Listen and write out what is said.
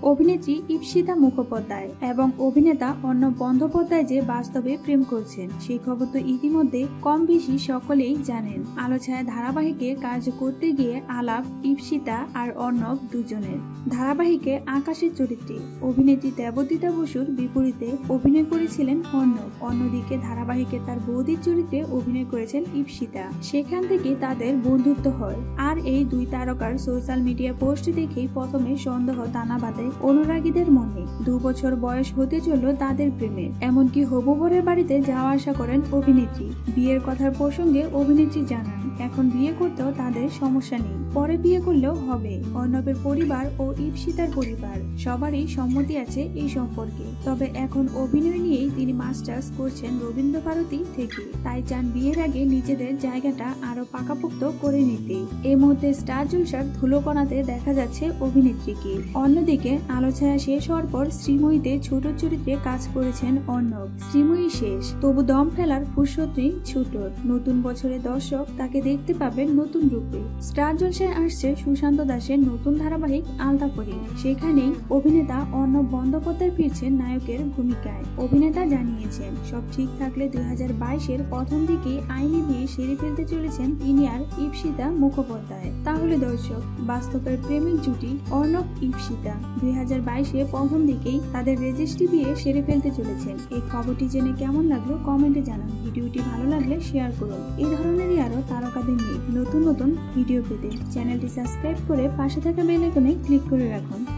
অভিনেত্রী ইপসিতা মুখোপাধ্যায় এবং অভিনেতা অর্ণব বন্দ্যোপাধ্যায় যে বাস্তবে প্রেম করছেন সেই খবর তো ইতিমধ্যে কম বেশি সকলেই জানেন। আলো ছায়া ধারাবাহিকে কাজ করতে গিয়ে আলাপ ইপসিতা আর অর্ণব দুজনের। ধারাবাহিকে আকাশের চরিত্রে অভিনেত্রী দেবদীতা বসুর বিপরীতে অভিনয় করেছিলেন অর্ণব। অন্যদিকে ধারাবাহিকে তার বৌদির চরিত্রে অভিনয় করেছেন ইপসিতা। সেখান থেকে তাদের বন্ধুত্ব হয়। আর এই দুই তারকার সোশ্যাল মিডিয়া পোস্ট দেখেই প্রথমে সন্দেহ দানা বাঁধে অনুরাগীদের মনে। 2 বছর বয়স হতে চলল তাদের প্রেমে। এমনকি হবু বরের বাড়িতে যাওয়া আসা করেন অভিনেত্রী। বিয়ের কথার প্রসঙ্গে অভিনেত্রী জানান এখন বিয়ে করতেও তাদের সমস্যা নেই, পরে বিয়ে করলেও হবে। অর্ণবের পরিবার ও ইপসিতার পরিবার সবারই সম্মতি আছে এই সম্পর্কে। তবে এখন অভিনয় নিয়েই তিনি মাস্টার্স করছেন রবীন্দ্রভারতী থেকে। তাই চান বিয়ের আগে নিজেদের জায়গাটা আরো পাকাপোক্ত করে নিতে। এই মুহূর্তে স্টার জলসার ধুলোকণাতে দেখা যাচ্ছে অভিনেত্রীকে। অন্যদিকে আলো ছায়া শেষ হওয়ার পর শ্রীময়ীতে ছোট চরিত্রে কাজ করেছেন অর্ণব। শ্রীময়ী শেষ, তবু দম ফেলার ফুরসত নেই ছোটর। নতুন বছরে দর্শক তাকে দেখতে পাবেন নতুন রূপে। স্টার জলসায় আসছে সুশান্ত দাসের নতুন ধারাবাহিক আলতাপরি। সেখানেই অভিনেতা অর্ণব বন্দ্যোপাধ্যায় ফিরছেন নায়কের ভূমিকায়। অভিনেতা জানিয়েছেন সব ঠিক থাকলে 2022-এর প্রথম দিকে আইনি বিয়ে সেরে ফেলতে চলেছেন তিনি আর ইপসিতা মুখোপাধ্যায়। তাহলে দর্শক, বাস্তবের প্রেমিক জুটি অর্ণব ইপসিতা 2022-এ প্রথম দিকেই তাদের রেজিস্ট্রি বিয়ে সেরে ফেলতে চলেছেন। এই খবরটি জেনে কেমন লাগলো কমেন্টে জানান। ভিডিওটি ভালো লাগলে শেয়ার করুন। এই ধরনেরই আরো তারকাদের নিয়ে নতুন নতুন ভিডিও পেতে চ্যানেলটি সাবস্ক্রাইব করে পাশে থাকা বেল আইকনে ক্লিক করে রাখুন।